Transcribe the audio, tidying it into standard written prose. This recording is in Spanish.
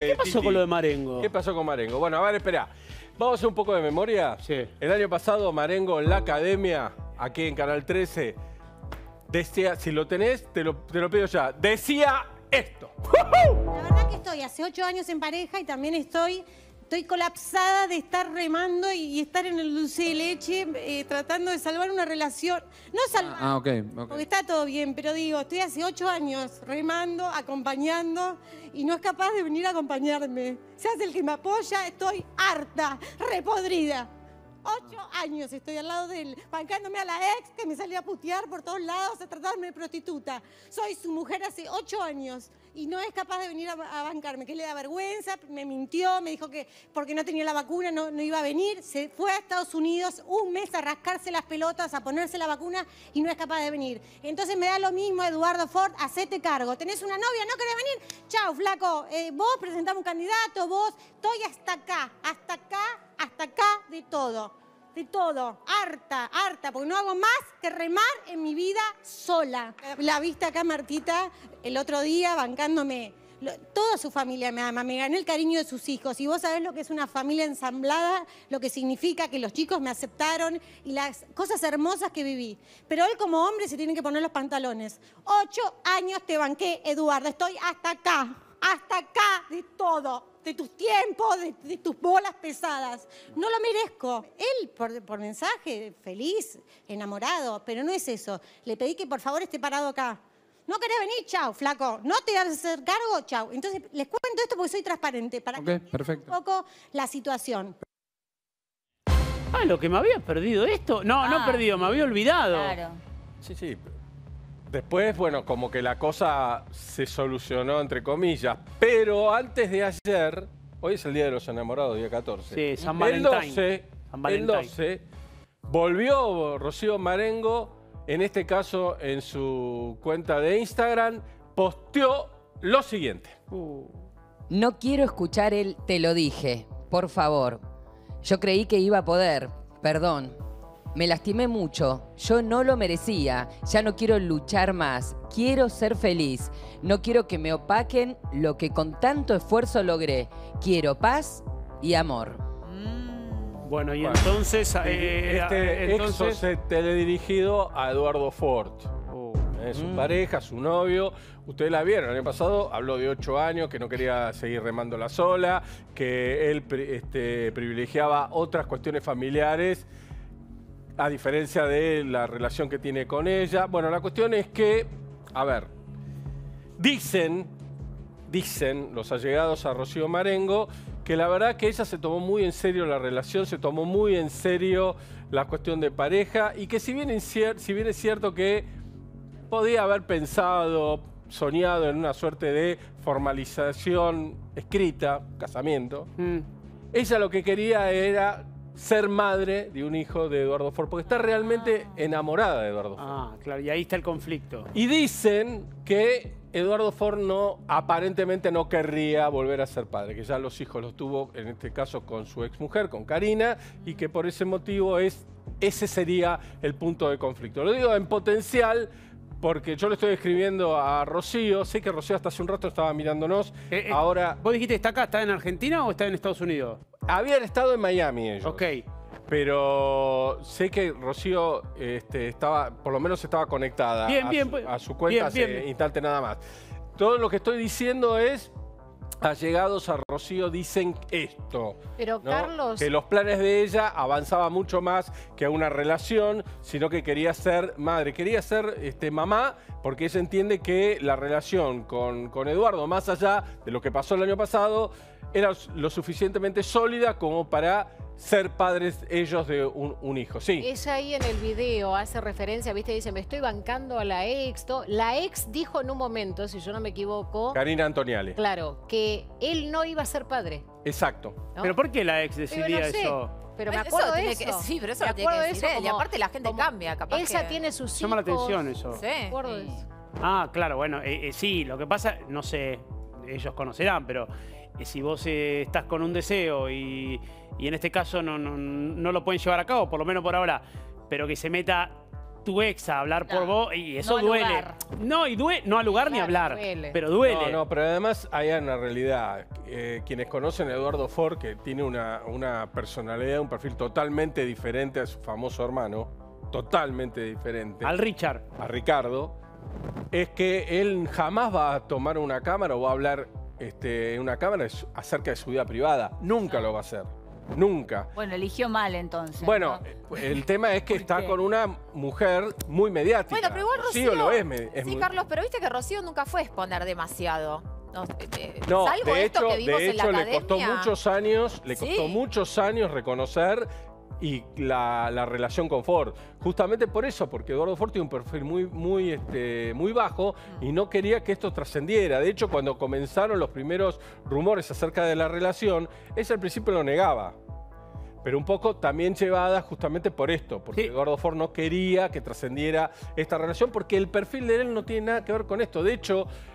¿Qué pasó con lo de Marengo? ¿Qué pasó con Marengo? Bueno, a ver, espera. Vamos a hacer un poco de memoria. Sí. El año pasado, Marengo en la academia, aquí en Canal 13, decía, si lo tenés, te lo pido ya, decía esto. La verdad que estoy hace 8 años en pareja y también estoy colapsada de estar remando y estar en el dulce de leche tratando de salvar una relación. No salvar, porque está todo bien, pero digo, estoy hace 8 años remando, acompañando y no es capaz de venir a acompañarme. Se hace el que me apoya, estoy harta, repodrida. 8 años estoy al lado de él, bancándome a la ex que me salía a putear por todos lados, a tratarme de prostituta. Soy su mujer hace 8 años y no es capaz de venir a bancarme, que le da vergüenza, me mintió, me dijo que porque no tenía la vacuna no iba a venir. Se fue a Estados Unidos un mes a rascarse las pelotas, a ponerse la vacuna y no es capaz de venir. Entonces me da lo mismo, Eduardo Ford, hacete cargo. ¿Tenés una novia? ¿No querés venir? Chau, flaco, vos presentame un candidato, vos, estoy hasta acá de todo. De todo, harta, porque no hago más que remar en mi vida sola. La viste acá, Martita, el otro día bancándome. Toda su familia me ama, me gané el cariño de sus hijos. Y vos sabés lo que es una familia ensamblada, lo que significa que los chicos me aceptaron y las cosas hermosas que viví. Pero él como hombre se tiene que poner los pantalones. 8 años te banqué, Eduardo, estoy hasta acá de todo. De tus tiempos, de tus bolas pesadas. No lo merezco. Él, por mensaje, feliz, enamorado, pero no es eso. Le pedí que por favor esté parado acá. ¿No querés venir? Chau, flaco. ¿No te vas a hacer cargo? Chau. Entonces, les cuento esto porque soy transparente, para que entiendan un poco la situación. Ah, lo que me había perdido esto. No perdido, me había olvidado. Claro. Sí. Después, bueno, como que la cosa se solucionó, entre comillas. Pero antes de ayer, hoy es el Día de los Enamorados, día 14. Sí, San Valentín. El 12, volvió Rocío Marengo, en este caso en su cuenta de Instagram, posteó lo siguiente. No quiero escuchar el te lo dije, por favor. Yo creí que iba a poder, perdón. Me lastimé mucho, yo no lo merecía, ya no quiero luchar más, quiero ser feliz, no quiero que me opaquen lo que con tanto esfuerzo logré, quiero paz y amor. Bueno, y entonces... entonces teledirigido a Eduardo Ford. Su pareja, su novio. Ustedes la vieron, el año pasado habló de 8 años, que no quería seguir remándola sola, que él privilegiaba otras cuestiones familiares, a diferencia de la relación que tiene con ella. Bueno, la cuestión es que, a ver, dicen los allegados a Rocío Marengo que la verdad que ella se tomó muy en serio la relación, se tomó muy en serio la cuestión de pareja y que si bien es cierto que podía haber pensado, soñado en una suerte de formalización escrita, casamiento, ella lo que quería era ser madre de un hijo de Eduardo Ford, porque está realmente enamorada de Eduardo Ford. Ah, claro, y ahí está el conflicto. Y dicen que Eduardo Ford aparentemente no querría volver a ser padre, que ya los hijos los tuvo, en este caso, con su exmujer, con Karina, y que por ese motivo ese sería el punto de conflicto. Lo digo en potencial porque yo le estoy escribiendo a Rocío, sé que Rocío hasta hace un rato estaba mirándonos, ahora... ¿Vos dijiste está acá, está en Argentina o está en Estados Unidos? Habían estado en Miami ellos. Ok. Pero sé que Rocío por lo menos estaba conectada a su cuenta hace instante nada más. Todo lo que estoy diciendo es, allegados a Rocío dicen esto. Pero ¿no? Carlos... Que los planes de ella avanzaban mucho más que a una relación, sino que quería ser madre, quería ser mamá, porque ella entiende que la relación con Eduardo, más allá de lo que pasó el año pasado, era lo suficientemente sólida como para ser padres ellos de un hijo. Sí. Ella ahí en el video hace referencia, viste, dice, me estoy bancando a la ex. La ex dijo en un momento, si yo no me equivoco... Karina Antoniale. Claro, que él no iba a ser padre. Exacto. ¿No? ¿Pero por qué la ex decidía eso? Pero me acuerdo de eso. Sí, pero eso lo tiene que decir él. Y aparte la gente cambia, capaz ella tiene sus hijos. Llama la atención eso. Sí. Me acuerdo de eso. Ah, claro, bueno, sí, lo que pasa, no sé, ellos conocerán, pero si vos estás con un deseo y en este caso no lo pueden llevar a cabo, por lo menos por ahora, pero que se meta tu ex a hablar por vos y eso no duele. lugar. No, y no al lugar ni hablar, duele. pero duele. No, pero además hay una realidad. Quienes conocen a Eduardo Ford, que tiene una personalidad, un perfil totalmente diferente a su famoso hermano, totalmente diferente. Al Richard. A Ricardo, es que él jamás va a tomar una cámara o va a hablar en una cámara acerca de su vida privada. Nunca lo va a hacer. Nunca. Bueno, eligió mal entonces. Bueno, ¿no? el tema es que está con una mujer muy mediática. Bueno, pero igual Rocío... Rocío lo es. Sí, Carlos, pero viste que Rocío nunca fue a exponer demasiado. No, de salvo esto hecho, que vimos en la academia. le costó muchos años reconocer y la relación con Ford. Justamente por eso, porque Eduardo Ford tiene un perfil muy bajo y no quería que esto trascendiera. De hecho, cuando comenzaron los primeros rumores acerca de la relación, él al principio lo negaba. Pero un poco también llevada justamente por esto, porque Eduardo Ford no quería que trascendiera esta relación, porque el perfil de él no tiene nada que ver con esto. De hecho,